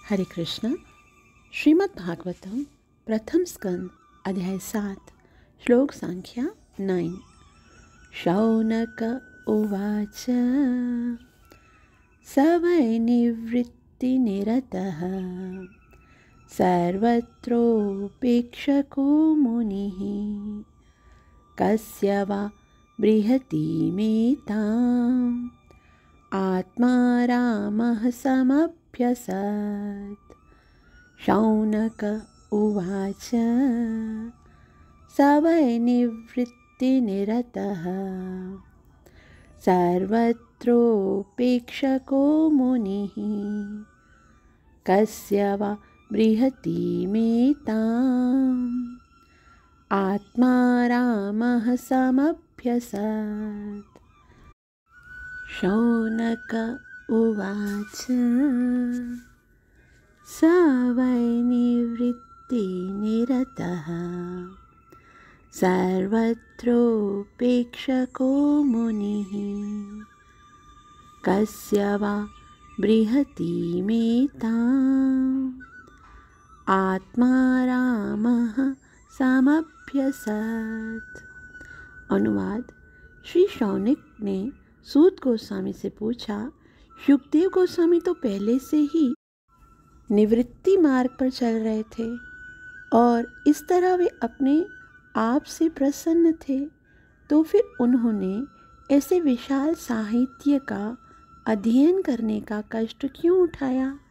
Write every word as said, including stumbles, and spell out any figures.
हरे कृष्ण। श्रीमद् भागवतम प्रथम स्कंद अध्याय सात श्लोक संख्या नाइन। शौनक उवाच स वै निवृत्तिनिरतः सर्वत्रोपेक्षको मुनिः कस्य वा बृहतीमेताम् आत्मा रामः समभ्यसत्। शौनक उवाच स वै निवृत्तिनिरतः सर्वत्रोपेक्षको मुनिः कस्य वा बृहतीमेताम् आत्मा रामः समभ्यसत्। शौनक उवाच स वै निवृत्तिनिरतः सर्वत्रोपेक्षको मुनिः कस्य वा बृहतीमेताम् आत्मा रामः समभ्यसत्। अनुवाद। श्री शौनक ने सूत गोस्वामी से पूछा, शुकदेव गोस्वामी तो पहले से ही निवृत्ति मार्ग पर चल रहे थे और इस तरह वे अपने आप से प्रसन्न थे, तो फिर उन्होंने ऐसे विशाल साहित्य का अध्ययन करने का कष्ट क्यों उठाया।